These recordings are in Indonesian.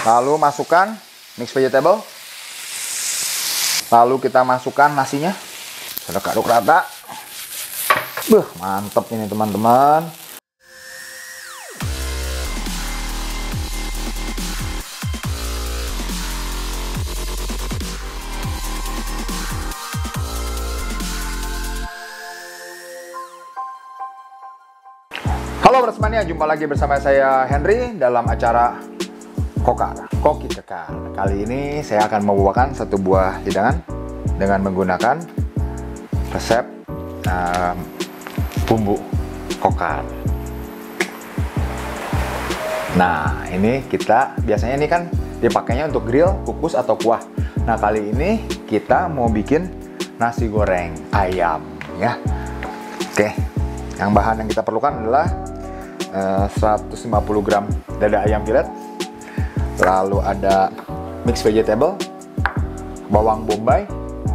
Lalu masukkan mix vegetable. Lalu kita masukkan nasinya. Sudah aduk rata. Mantap ini teman-teman. Halo Brasmania, jumpa lagi bersama saya Henry dalam acara Kokar, Koki Kekar. Kali ini saya akan membawakan satu buah hidangan dengan menggunakan resep bumbu kokar. Nah, ini kita biasanya ini kan dipakainya untuk grill, kukus atau kuah. Nah, kali ini kita mau bikin nasi goreng ayam ya. Oke, yang bahan yang kita perlukan adalah 150 gram dada ayam filet, lalu ada mix vegetable, bawang bombay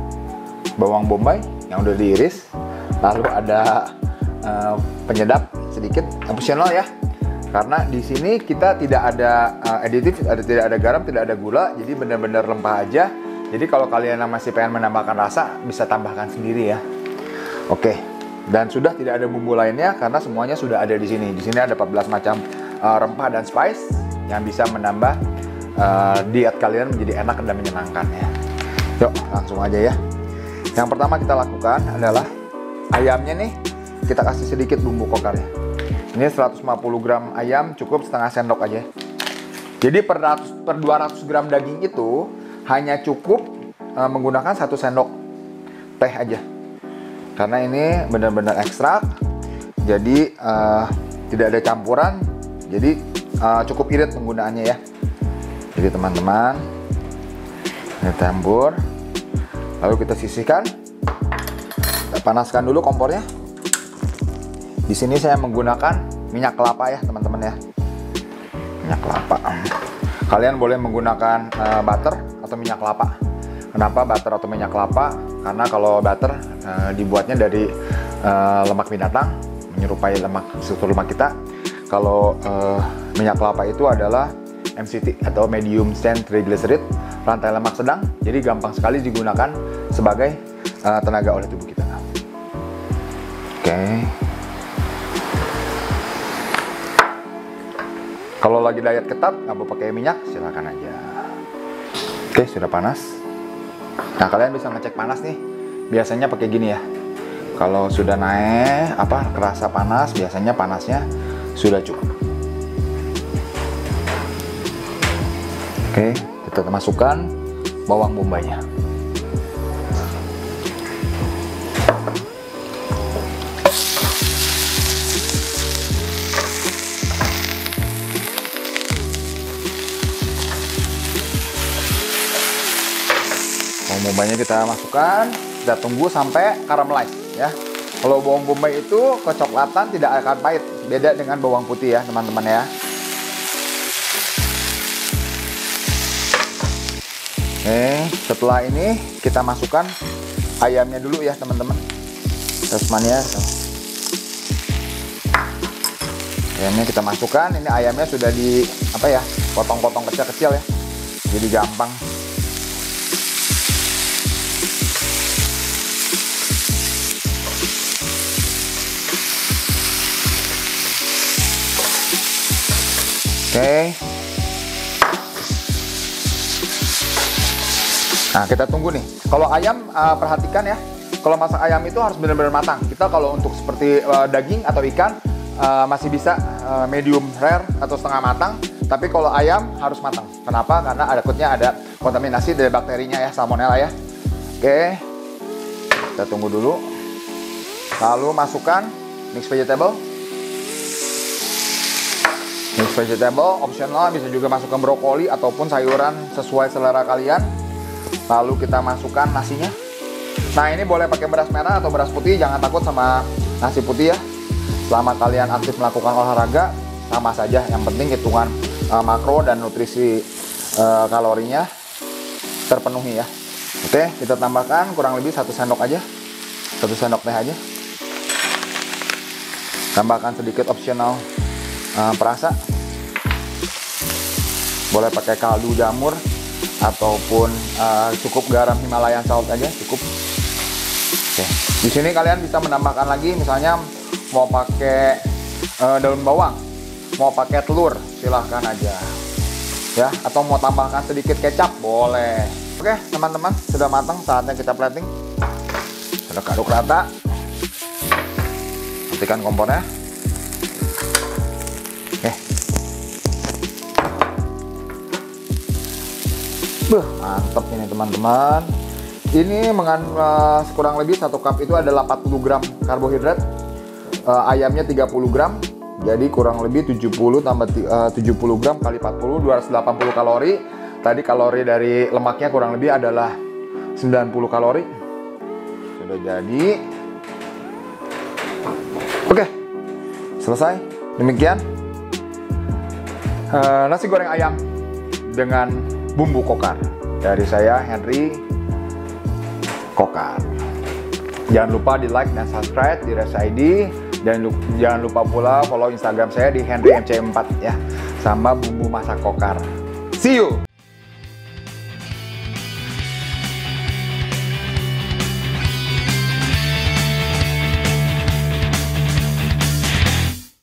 yang udah diiris, lalu ada penyedap sedikit, opsional ya, karena di sini kita tidak ada aditif, tidak ada garam, tidak ada gula, jadi benar-benar rempah aja. Jadi kalau kalian masih pengen menambahkan rasa, bisa tambahkan sendiri ya. Oke. Dan sudah tidak ada bumbu lainnya karena semuanya sudah ada di sini. Di sini ada 14 macam rempah dan spice yang bisa menambah diet kalian menjadi enak dan menyenangkan ya. Yuk, langsung aja ya. Yang pertama kita lakukan adalah ayamnya nih, kita kasih sedikit bumbu kokarnya. Ini 150 gram ayam cukup setengah sendok aja. Jadi per 200 gram daging itu hanya cukup menggunakan 1 sendok teh aja. Karena ini benar-benar ekstrak, jadi tidak ada campuran, jadi cukup irit penggunaannya ya. Jadi teman-teman, ini campur, lalu kita sisihkan, kita panaskan dulu kompornya. Di sini saya menggunakan minyak kelapa ya teman-teman ya, minyak kelapa. Kalian boleh menggunakan butter atau minyak kelapa. Kenapa butter atau minyak kelapa? Karena kalau butter dibuatnya dari lemak binatang, menyerupai struktur lemak kita. Kalau minyak kelapa itu adalah MCT atau medium chain triglyceride, rantai lemak sedang, jadi gampang sekali digunakan sebagai tenaga oleh tubuh kita. Oke. Kalau lagi diet ketat, nggak mau pakai minyak, silakan aja. Oke, sudah panas. Nah, kalian bisa ngecek panas nih. Biasanya pakai gini ya. Kalau sudah naik kerasa panas, biasanya panasnya sudah cukup. Oke, kita masukkan bawang bombaynya. Bawang bombaynya kita masukkan, kita tunggu sampai caramelize ya. Kalau bawang bombay itu kecoklatan, tidak akan pahit, beda dengan bawang putih ya teman-teman ya. Oke, setelah ini kita masukkan ayamnya dulu ya teman-teman. Brasmania. Ayamnya kita masukkan, ini ayamnya sudah di potong-potong kecil-kecil ya. Jadi gampang. Oke. Nah, kita tunggu nih. Kalau ayam, perhatikan ya. Kalau masak ayam itu harus benar-benar matang. Kita kalau untuk seperti daging atau ikan masih bisa medium rare atau setengah matang. Tapi kalau ayam harus matang. Kenapa? Karena takutnya ada kontaminasi dari bakterinya ya, salmonella ya. Oke. Kita tunggu dulu. Lalu masukkan mix vegetable. Mix vegetable opsional, bisa juga masukkan brokoli ataupun sayuran sesuai selera kalian. Lalu kita masukkan nasinya. Nah, ini boleh pakai beras merah atau beras putih, jangan takut sama nasi putih ya. Selama kalian aktif melakukan olahraga, sama saja. Yang penting hitungan makro dan nutrisi kalorinya terpenuhi ya. Oke, kita tambahkan kurang lebih 1 sendok aja, 1 sendok teh aja. Tambahkan sedikit opsional perasa. Boleh pakai kaldu jamur ataupun cukup garam Himalayan salt aja cukup. Oke. Di sini kalian bisa menambahkan lagi, misalnya mau pakai daun bawang, mau pakai telur, silahkan aja ya, atau mau tambahkan sedikit kecap boleh. Oke teman-teman, sudah matang, saatnya kita plating. Sudah aduk rata, matikan kompornya. Oke, mantap ini teman-teman. Ini mengandung kurang lebih 1 cup itu adalah 40 gram karbohidrat, ayamnya 30 gram, jadi kurang lebih 70 tambah 70 gram kali 40, 280 kalori. Tadi kalori dari lemaknya kurang lebih adalah 90 kalori. Sudah jadi. Oke, selesai. Demikian nasi goreng ayam dengan bumbu kokar dari saya, Henry Kokar. Jangan lupa di like dan subscribe di Res ID. Jangan lupa pula follow Instagram saya di henrymc4 ya, sama bumbu masak kokar. See you.